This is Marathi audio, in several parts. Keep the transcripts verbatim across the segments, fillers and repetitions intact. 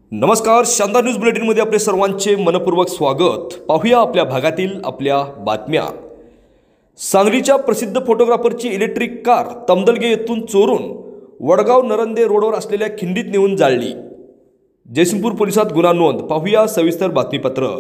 नमस्कार, शानदार न्यूज बुलेटिनमध्ये आपले सर्वांचे मनपूर्वक स्वागत। पाहूया आपल्या भागातील आपल्या बातम्या। सांगलीच्या प्रसिद्ध फोटोग्राफरची इलेक्ट्रिक कार तमदलगे येथून चोरून वडगाव नरंदे रोडवर असलेल्या खिंडीत नेऊन जाळली। जयसिंगपूर पोलिसात गुन्हा नोंद। पाहूया सविस्तर बातमीपत्र।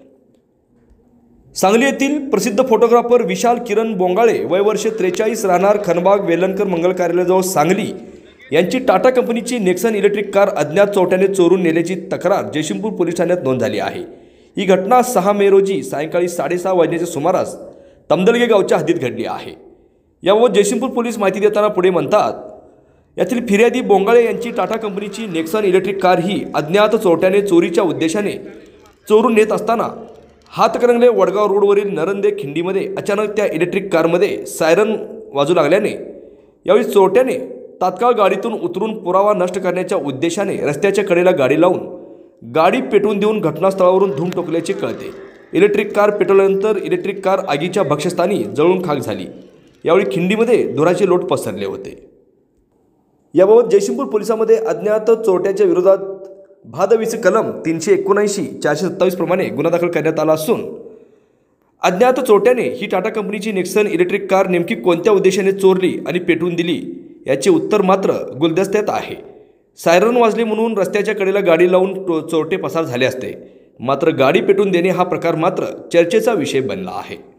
सांगली येथील प्रसिद्ध फोटोग्राफर विशाल किरण बोंगाळे वय वर्ष त्रेचाळीस राहणार खनबाग वेलणकर मंगल कार्यालयाजवळ सांगली यांची टाटा कंपनीची नेक्सन इलेक्ट्रिक कार अज्ञात चोरट्याने चोरून नेल्याची तक्रार जयसिंगपूर पोलीस ठाण्यात नोंद झाली आहे। ही घटना सहा मे रोजी सायंकाळी साडेसहा वाजण्याच्या सुमारास तमदलगे गावच्या हद्दीत घडली आहे। याबाबत जयसिंगपूर पोलीस माहिती देताना पुढे म्हणतात, यातील फिर्यादी बोंगाळे यांची टाटा कंपनीची नेक्सन इलेक्ट्रिक कार ही अज्ञात चोरट्याने चोरीच्या उद्देशाने चोरून नेत असताना हातकणंगले वडगाव रोडवरील नरंदे खिंडीमध्ये अचानक त्या इलेक्ट्रिक कारमध्ये सायरन वाजू लागल्याने यावेळी चोरट्याने तात्काळ गाडीतून उतरून पुरावा नष्ट करण्याच्या उद्देशाने रस्त्याच्या कडेला गाडी लावून गाडी पेटवून देऊन घटनास्थळावरून धूम ठोकल्याचे कळते। इलेक्ट्रिक कार पेटवल्यानंतर इलेक्ट्रिक कार आगीच्या भक्ष्यस्थानी जळून खाक झाली। यावेळी खिंडीमध्ये धुराचे लोट पसरले होते। याबाबत जयसिंगपूर पोलिसांमध्ये अज्ञात चोरट्याच्या विरोधात भादवीचे कलम तीनशे एकोणऐंशी चारशे सत्तावीस प्रमाणे गुन्हा दाखल करण्यात आला असून अज्ञात चोरट्याने ही टाटा कंपनीची नेक्सन इलेक्ट्रिक कार नेमकी कोणत्या उद्देशाने चोरली आणि पेटवून दिली याचे उत्तर मात्र गुलदस्त्यात आहे। सायरन वाजले म्हणून रस्त्याच्या कडेला गाडी लावून चोरटे पसार झाले असते, मात्र गाडी पेटवून देणे हा प्रकार मात्र चर्चेचा विषय बनला आहे।